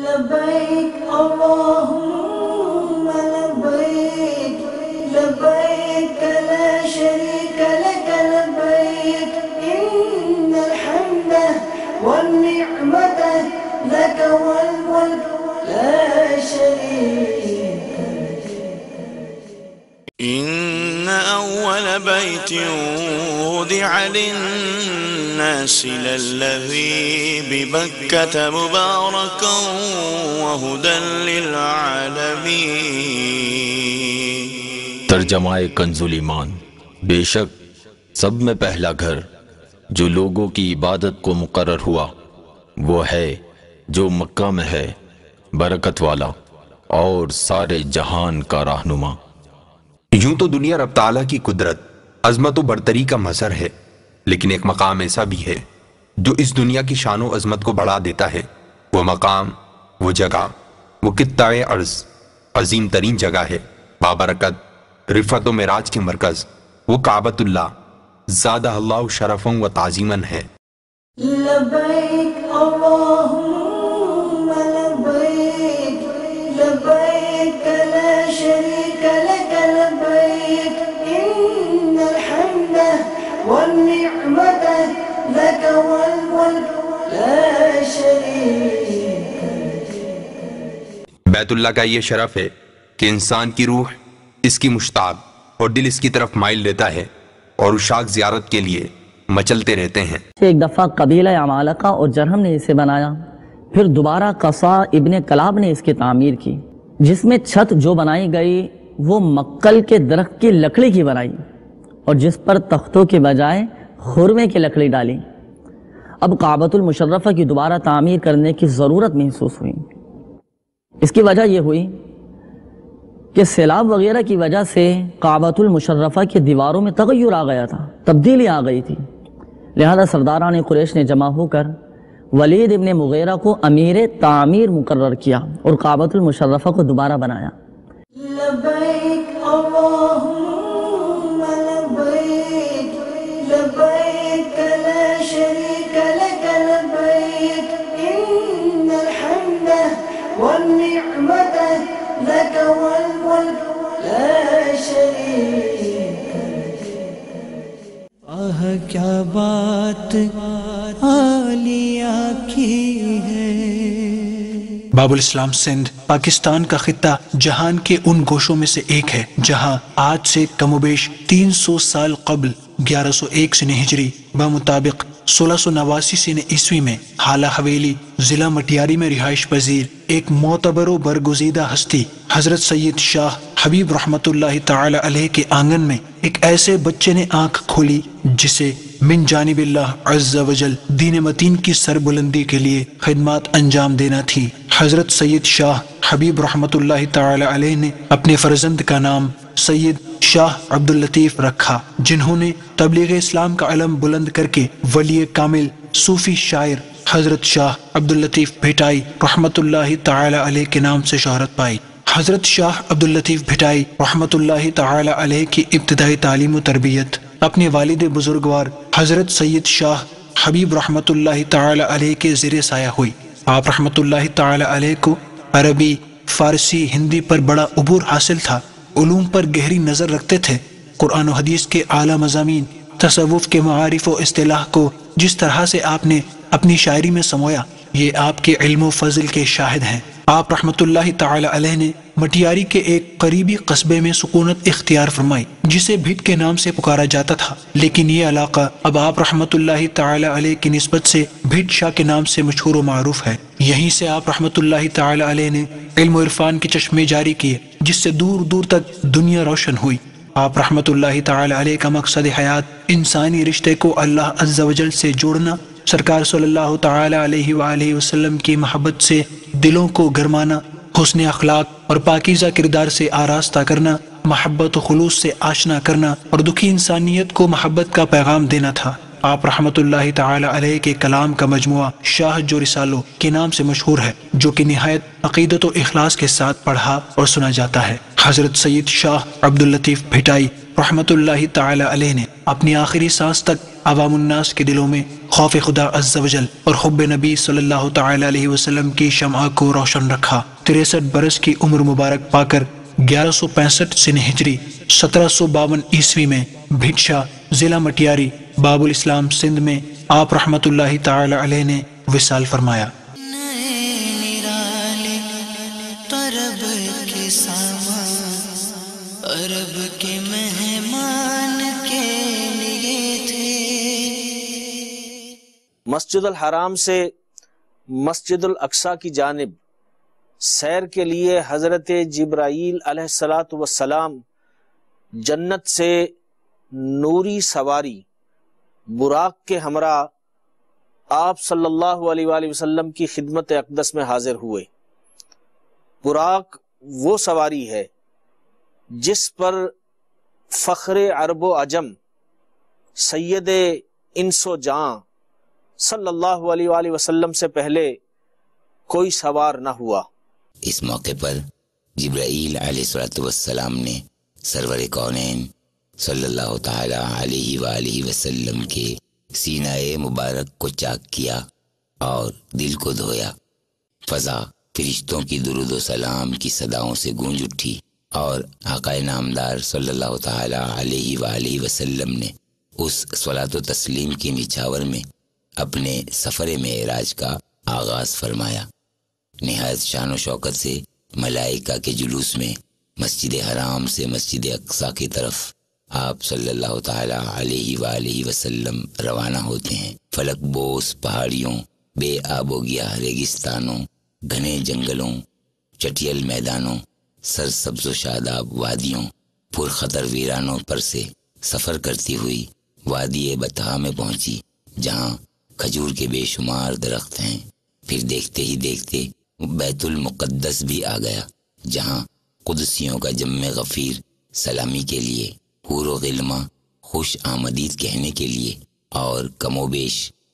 لبيك اللهم لبيك لبيك لا شريك لك لبيك إن الحمد والنعمة لك والملك لا شريك لك. إن أول بيت وضع للناس للذي ببكة مباركا وهدى للعالمين. ترجمہ کنز ایمان. بے شک سب میں پہلا گھر جو لوگوں کی عبادت کو مقرر ہوا وہ ہے جو مکہ میں ہے، برکت والا اور سارے جہان کا رہنما. یوں تو دنیا رب تعالیٰ کی قدرت، عظمت و برتری کا مظہر ہے، لیکن ایک مقام ایسا بھی ہے جو اس دنیا کی شان و عظمت کو بڑھا دیتا ہے. وہ مقام، وہ جگہ، وہ قطع ارض عظیم ترین جگہ ہے، بابرکت، رفعت و معراج کے مرکز، وہ کعبۃ اللہ زادہ اللہ شرفا و تعظیما ہے. لبيك اللهم لبيك لبيك لا شريك لك لبيك إن الحمد والنعمة لك والملك لا شريك لك. بیت اللہ کا یہ شرف ہے کہ انسان کی روح اس کی مشتاق اور دل اس کی طرف مائل رہتا ہے اور اشاق زیارت کے لیے مچلتے رہتے ہیں. ایک دفعہ قبیلہ عمالقہ اور جرہم نے اسے بنایا، پھر دوبارہ قصا ابن کلاب نے اس کی تعمیر کی، جس میں چھت جو بنائی گئی وہ مکل کے درخت کی لکڑی کی بنائی اور جس پر تختوں کے بجائے خرمے کی لکڑی ڈالی. اب کعبۃ المشرفہ کی دوبارہ تعمیر کرنے کی ضرورت محسوس ہوئی. اس کی وجہ یہ ہوئی کہ سیلاب وغیرہ کی وجہ سے کعبۃ المشرفہ کی دیواروں میں تغیر آ گیا تھا، تبدیلی آ گئی تھی. لہذا سرداران قریش نے جمع ہو کر ولید ابن مغیرہ کو امیر تعمیر مقرر کیا اور کعبۃ المشرفہ کو دوبارہ بنایا. لبيك اللهم لبيك لبيك لا شريك لك لبيك إن الحمد والنعمة لك والملك لا شريك لك. کیا بات عالیہ کی ہے. باب الاسلام سندھ پاکستان کا خطہ جہان کے ان گوشوں میں سے ایک ہے جہاں آج سے کم و بیش 300 سال قبل 1101 سن ہجری بمطابق 1689 سن عیسوی میں حالہ حویلی ضلع مٹیاری میں رہائش پذیر ایک معتبر و برگزیدہ ہستی حضرت سید شاہ حبیب رحمت اللہ تعالی علیہ کے آنگن میں ایک ایسے بچے نے آنکھ کھولی جسے من جانب اللہ عز و جل دین متین کی سربلندی کے لیے خدمات انجام دینا تھی. حضرت سید شاہ حبیب رحمت اللہ تعالی علیہ نے اپنے فرزند کا نام سید شاہ عبداللطیف رکھا، جنہوں نے تبلیغ اسلام کا علم بلند کر کے ولی کامل صوفی شاعر حضرت شاہ عبداللطیف بھٹائی رحمت اللہ تعالی علیہ کے نام سے شہرت پائی. حضرت شاہ عبداللطیف بھٹائی رحمت اللہ تعالی علیہ کی ابتدائی تعلیم و تربیت اپنے والد بزرگوار حضرت سید شاہ حبیب رحمت اللہ تعالی علیہ کے زیر سایہ ہوئی. آپ رحمت اللہ تعالی علیہ کو عربی، فارسی، ہندی پر بڑا عبور حاصل تھا، علوم پر گہری نظر رکھتے تھے. قرآن و حدیث کے اعلیٰ مضامین، تصوف کے معارف و اصطلاح کو جس طرح سے آپ نے اپنی شاعری میں سمویا یہ آپ کے علم و فضل کے شاہد ہیں. آپ رحمت اللہ تعالی علیہ نے مٹیاری کے ایک قریبی قصبے میں سکونت اختیار فرمائی جسے بھٹ کے نام سے پکارا جاتا تھا، لیکن یہ علاقہ اب آپ رحمت اللہ تعالی علیہ کی نسبت سے بھٹ شاہ کے نام سے مشہور و معروف ہے. یہیں سے آپ رحمت اللہ تعالی علیہ نے علم و عرفان کے چشمے جاری کیے جس سے دور دور تک دنیا روشن ہوئی. آپ رحمت اللہ تعالی علیہ کا مقصد حیات انسانی رشتے کو اللہ عز و جل سے جوڑنا، سرکار صلی اللہ تعالی علیہ وآلہ وسلم کی محبت سے دلوں کو گرمانا، حسن اخلاق اور پاکیزہ کردار سے آراستہ کرنا، محبت و خلوص سے آشنا کرنا اور دکھی انسانیت کو محبت کا پیغام دینا تھا. آپ رحمت اللہ تعالی علیہ کے کلام کا مجموعہ شاہ جو رسالو کے نام سے مشہور ہے، جو کہ نہایت عقیدت و اخلاص کے ساتھ پڑھا اور سنا جاتا ہے. حضرت سید شاہ عبداللطیف بھٹائی رحمت اللہ تعالی علیہ نے اپنی آخری سانس تک عوام الناس کے دلوں میں خوف خدا عز و جل اور حب نبی صلی اللہ تعالی علیہ وسلم کی شمع کو روشن رکھا۔ 63 برس کی عمر مبارک پا کر 1165 سن ہجری 1752 عیسوی میں بھٹشا ضلع مٹیاری باب الاسلام سندھ میں آپ رحمت اللہ تعالی علیہ نے وصال فرمایا۔ طرب کے سامان عرب کے مہمان کے لیے تھے۔ مسجد الحرام سے مسجد الاقصی کی جانب سیر کے لیے حضرت جبرائیل علیہ الصلاۃ والسلام جنت سے نوری سواری براق کے ہمراہ آپ صلی اللہ علیہ وآلہ وسلم کی خدمت اقدس میں حاضر ہوئے۔ براق وہ سواری ہے جس پر فخر عرب و عجم سید انس و جاں صلی اللہ علیہ وآلہ وسلم سے پہلے کوئی سوار نہ ہوا۔ اس موقع پر جبرائیل علیہ السلام نے سرور کونین صلی اللہ تعالی علیہ وآلہ وسلم کے سینہ مبارک کو چاک کیا اور دل کو دھویا۔ فضا فرشتوں کی درود و سلام کی صداؤں سے گونج اٹھی اور آقا نامدار صلی اللہ تعالی علیہ وآلہ وسلم نے اس صلاۃ و تسلیم کی نچھاور میں اپنے سفر معراج کا آغاز فرمایا۔ نہایت شان و شوکت سے ملائکہ کے جلوس میں مسجد حرام سے مسجد اقصی کی طرف آپ صلی اللہ تعالی علیہ وآلہ وسلم روانہ ہوتے ہیں۔ فلک بوس پہاڑیوں، بے آب و گیاہ ریگستانوں، گھنے جنگلوں، چٹیل میدانوں، سرسبز و شاداب وادیوں، پرخطر ویرانوں پر سے سفر کرتی ہوئی وادی بطحا میں پہنچی، جہاں کھجور کے بے شمار درخت ہیں۔ پھر دیکھتے ہی دیکھتے بیت المقدس بھی آ گیا، جہاں قدسیوں کا جم غفیر سلامی کے لیے، حور و غلمہ خوش آمدید کہنے کے لیے، اور کم و بیش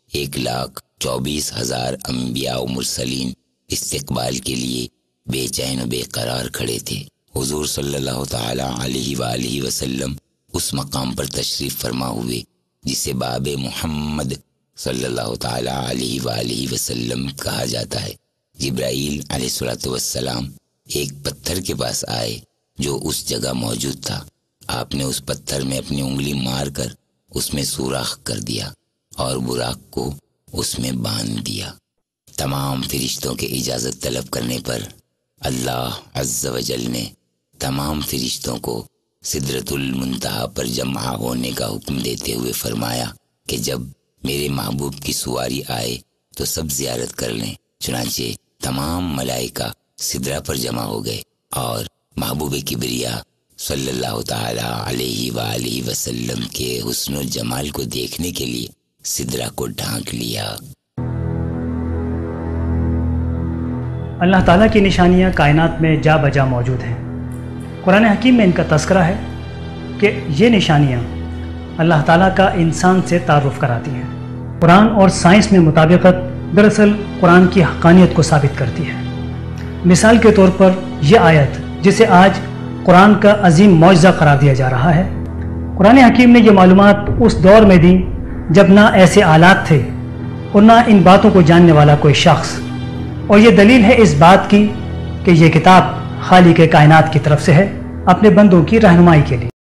1,24,000 انبیاء و مرسلین استقبال کے لیے بے چین و بے قرار کھڑے تھے۔ حضور صلی اللہ تعالی علیہ وآلہ وسلم اس مقام پر تشریف فرما ہوئے جسے باب محمد صلی اللہ تعالی علیہ وآلہ وسلم کہا جاتا ہے۔ جبرائیل علیہ السلام ایک پتھر کے پاس آئے جو اس جگہ موجود تھا۔ آپ نے اس پتھر میں اپنی انگلی مار کر اس میں سوراخ کر دیا اور براق کو اس میں باندھ دیا۔ تمام فرشتوں کے اجازت طلب کرنے پر اللہ عز و جل نے تمام فرشتوں کو سدرۃ المنتہا پر جمع ہونے کا حکم دیتے ہوئے فرمایا کہ جب میرے محبوب کی سواری آئے تو سب زیارت کر لیں۔ چنانچہ تمام ملائکہ سدرہ پر جمع ہو گئے اور محبوب کبریا صلی اللہ تعالی علیہ وآلہ وسلم کے حسن و جمال کو دیکھنے کے لیے سدرہ کو ڈھانک لیا۔ اللہ تعالیٰ کی نشانیاں کائنات میں جا بجا موجود ہیں۔ قرآن حکیم میں ان کا تذکرہ ہے کہ یہ نشانیاں اللہ تعالیٰ کا انسان سے تعارف کراتی ہیں۔ قرآن اور سائنس میں مطابقت دراصل قرآن کی حقانیت کو ثابت کرتی ہے۔ مثال کے طور پر یہ آیت جسے آج قرآن کا عظیم معجزہ قرار دیا جا رہا ہے، قرآن حکیم نے یہ معلومات اس دور میں دی جب نہ ایسے آلات تھے اور نہ ان باتوں کو جاننے والا کوئی شخص، اور یہ دلیل ہے اس بات کی کہ یہ کتاب خالق کائنات کی طرف سے ہے اپنے بندوں کی رہنمائی کے لیے۔